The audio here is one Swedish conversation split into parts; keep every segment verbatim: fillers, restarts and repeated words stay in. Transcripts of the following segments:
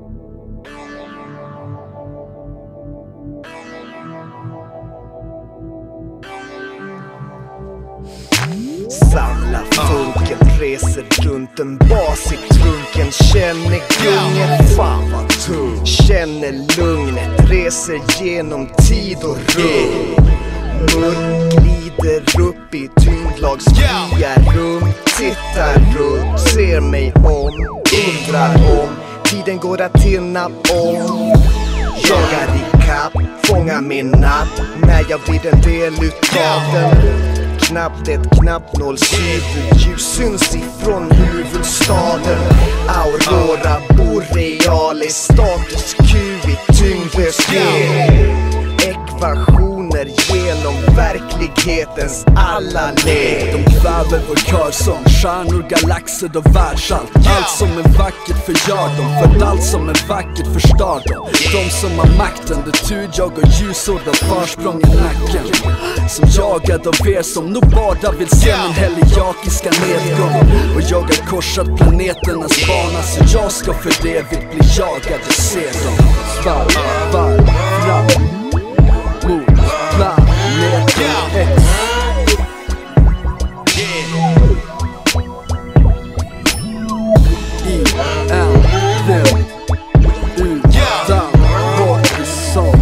Samla funken, reser runt en bas i trunken. Känner gunget, fan vad tung. Känner lugnet, reser genom tid och rum. Mörk glider upp i tyngdlagsfria rum. Tittar runt, ser mig om, undrar om tiden går att hinna om. Jagar i kapp, fångar min natt när jag blir en del utav den. Knappt ett knappnålshuvud, ljus syns ifrån huvudstaden. Aurora borealis, status quo i tyngdlöshet. Ekvationer genom verklighetens alla led. De kväver vår kör som stjärnor, galaxer och världsalt. Allt som är vackert förgör dem, för allt som är vackert förstör dem. De som har makten, det tur jag och ljusår och försprång i nacken. Som jagad av er som nog bara vill se min heliakiska nedgång. Och jag har korsat planeternas bana, så jag ska för evigt bli jagad och se dem. Varv, varv, fram mot planeten X. I en vän utan horisont.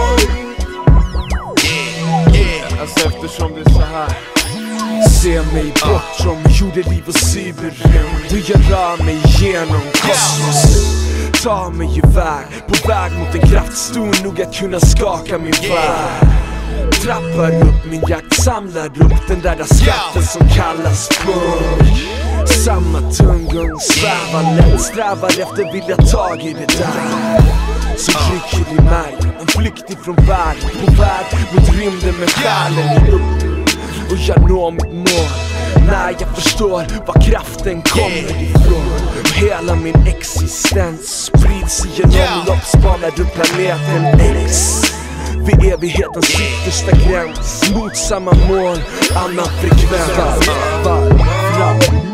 Alltså eftersom det är så här, se mig bortom jordeliv och cyberrymd. Du jag rör mig genom kosmos. Ta mig iväg, på väg mot en kraft stor nog att kunna skaka min värld. Trappar upp min jakt, samlar upp den där skatten som kallas burk. Samma tunggung, svävar lätt, strävar efter vilja tag i det där. Så rycker i mig, en flykt ifrån världen, på väg mot rymden med själen upp. Och jag når mitt mål när jag förstår var kraften kommer ifrån. Och hela min existens sprids i en omloppsbana runt planeten X. Vid evighetens yttersta gräns, mot samma mål, annan frekvens. Varv, varv, fram